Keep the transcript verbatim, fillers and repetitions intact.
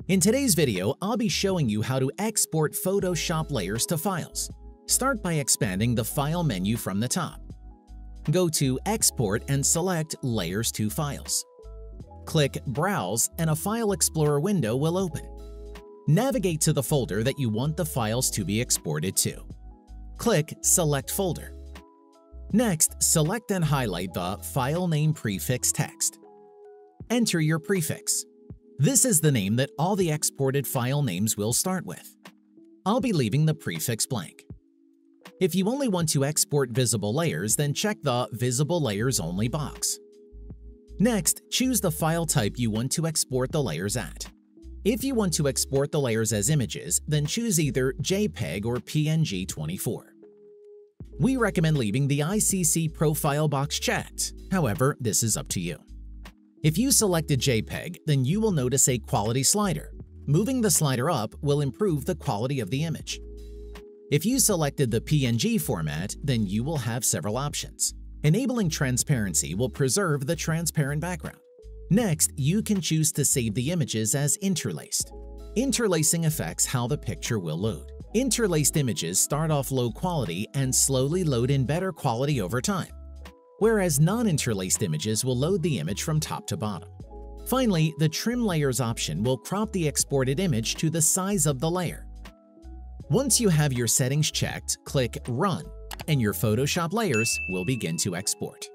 In today's video, I'll be showing you how to export Photoshop layers to files. Start by expanding the File menu from the top. Go to Export and select Layers to Files. Click Browse and a File Explorer window will open. Navigate to the folder that you want the files to be exported to. Click Select Folder. Next, select and highlight the File Name Prefix text. Enter your prefix. This is the name that all the exported file names will start with. I'll be leaving the prefix blank. If you only want to export visible layers, then check the Visible Layers Only box. Next, choose the file type you want to export the layers at. If you want to export the layers as images, then choose either JPEG or P N G twenty-four. We recommend leaving the I C C profile box checked, however, this is up to you. If you selected JPEG, then you will notice a quality slider. Moving the slider up will improve the quality of the image. If you selected the P N G format, then you will have several options. Enabling transparency will preserve the transparent background. Next, you can choose to save the images as interlaced. Interlacing affects how the picture will load. Interlaced images start off low quality and slowly load in better quality over time, whereas non-interlaced images will load the image from top to bottom. Finally, the Trim Layers option will crop the exported image to the size of the layer. Once you have your settings checked, click Run, and your Photoshop layers will begin to export.